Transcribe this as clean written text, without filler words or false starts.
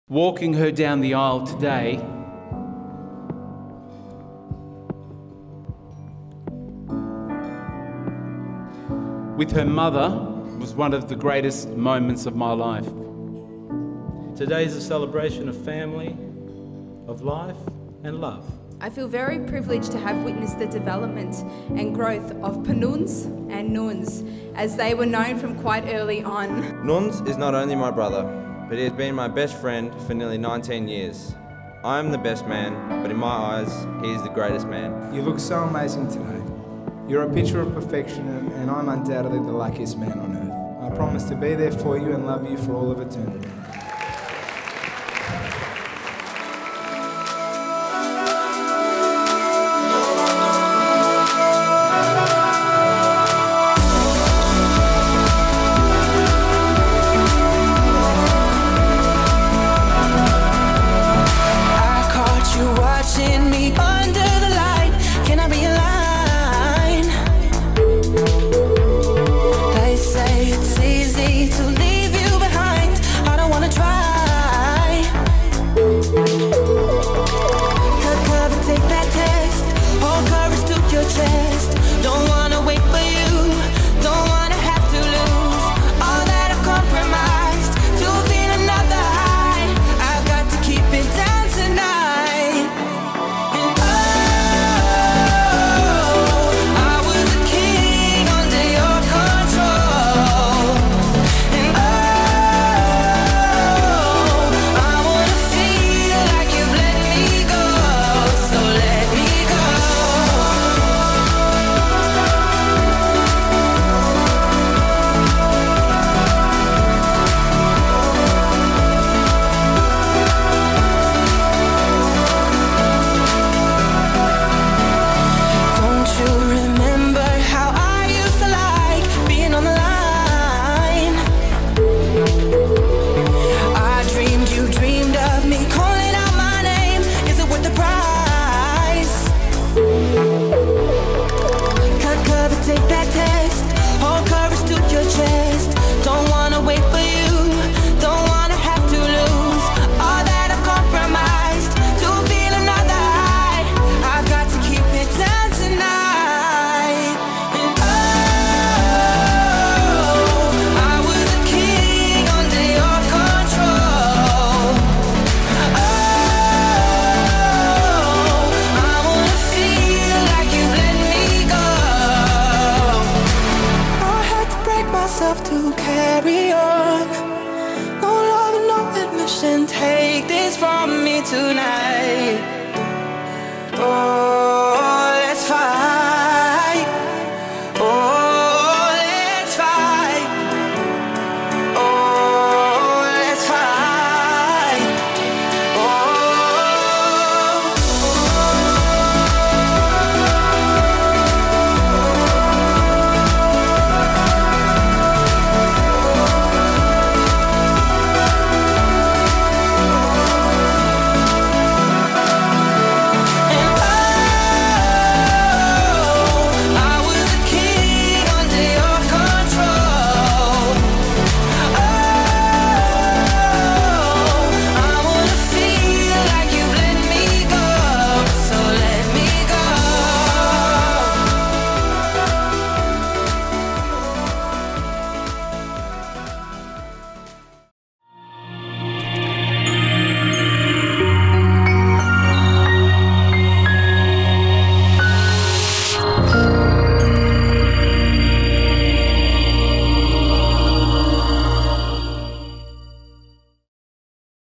Walking her down the aisle today, with her mother was one of the greatest moments of my life. Today is a celebration of family, of life and love. I feel very privileged to have witnessed the development and growth of Panuns and Nuns, as they were known from quite early on. Nuns is not only my brother, but he has been my best friend for nearly 19 years. I am the best man, but in my eyes, he is the greatest man. You look so amazing today. You're a picture of perfection, and I'm undoubtedly the luckiest man on earth. I promise to be there for you and love you for all of eternity. To carry on, no love and no admission. Take this from me tonight. Oh.